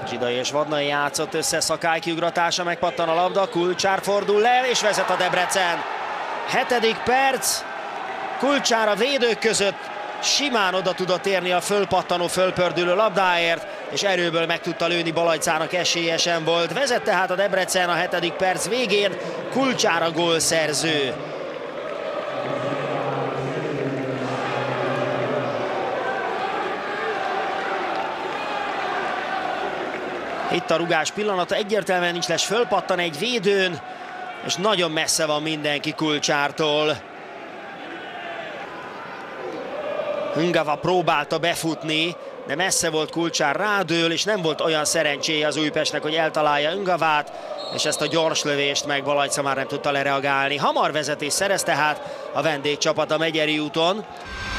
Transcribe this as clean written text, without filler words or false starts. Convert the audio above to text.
Zsidai és Vadnai játszott össze, Szakály kiugratása, megpattan a labda, Kulcsár fordul le, és vezet a Debrecen. 7. perc, Kulcsár a védők között simán oda tudott érni a fölpattanó, fölpördülő labdáért, és erőből meg tudta lőni, Balajcának esélyesen volt. Vezet tehát a Debrecen a 7. perc végén, Kulcsár a gólszerző. Itt a rugás pillanata, egyértelműen nincs les, fölpattan egy védőn, és nagyon messze van mindenki Kulcsártól. Ungava próbálta befutni, de messze volt Kulcsár, rádől, és nem volt olyan szerencséje az Újpestnek, hogy eltalálja Ungavát, és ezt a gyors lövést meg Balajca már nem tudta lereagálni. Hamar vezetés szerez tehát a vendégcsapat a Megyeri úton.